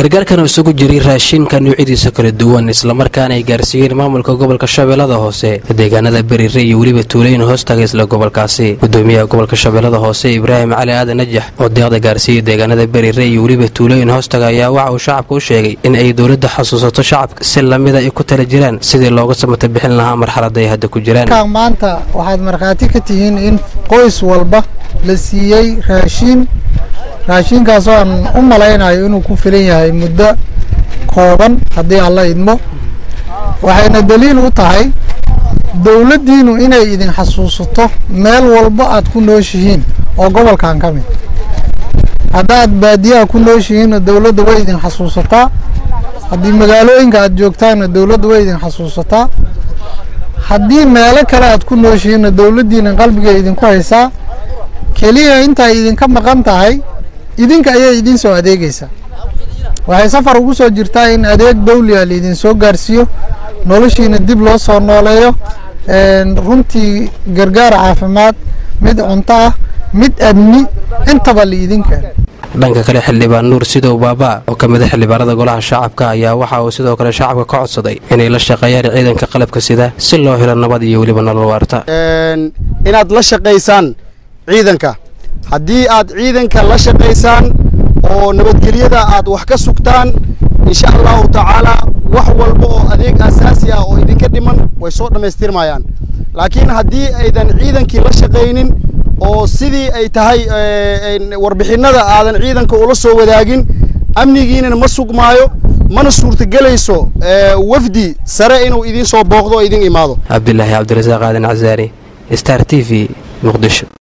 gargaarkan isugu jiray raashinka nuucyadiisa kala duwan isla markaana ay gaarsiiyeen maamulka gobolka Shabeellada Hoose deegaanada Bariire iyo waliba tuulooyin hoos tagay isla gobolkaasi gudoomiyaha gobolka Shabeellada Hoose Ibraahim Cali Aadan Najax oo deeqda gaarsiiyay deegaanada Bariire iyo waliba tuulooyin hoos tagay ayaa waxa uu shacabka u sheegay in ay dawladda xasuusato shacabka si lamid ah ku tala jiraan sidii looga samata bixin lahaa marxaladda ay hadda ku jiraan maanta waxaad markaati ka tihiin in qoys walba la siiyay raashinkaas oo aan u malaynayo inuu ku filan yahay muddo kooban haddii alla idmo waxayna daliil u tahay dawladdiinu inay idin xasuusato meel walba aad ku nooshihiin oo gobolkan ka mid haddaad baadiyaha ku nooshihiin dawladda way idin xasuusataa haddii magaalooyinka aad joogtaanna dawladda way idin xasuusataa haddii meelo kale aad ku nooshihiinna dawladdiina qalbiga idinku haysaa keliya inta idinka maqan tahay idinka ayay idin soo adeegaysaa waxay safar ugu soo jirtaa in adeeg dawli ah idin soo gaarsiiyo noloshiina dib loo soo nooleeyo runtii gargaar caafimaad mid cunto ah mid amni intaba la idin keen dhanka kale xildhibaan Nuur Sidow Baaba oo kamid ah xildhibaanada golaha shacabka ayaa waxa uu sidoo kale shacabka ka codsaday inay la shaqeeyaan ciidanka qalabka sida si loo helo nabad iyo waliba nolol waarta inaad la shaqeysaan ciidanka haddii aad ciidanka la shaqeysaan oo nabadgelyada aad wax ka sugtaan insha Allah ta'ala wax walba oo adeeg asaasi ah oo idinka dhiman way soo dhameystirmayaan laakiin haddii aydan ciidankii la shaqeynin oo sidii ay tahay warbixinada aadan ciidanka ula soo wadaagin amnigiina ma sugmaayo mana suurtagelayso wafdi sare inuu idin soo booqdo oo idin imaado Abdullaahi Cabdirasaaq Aadan Cazaari Star TV Muqdisho.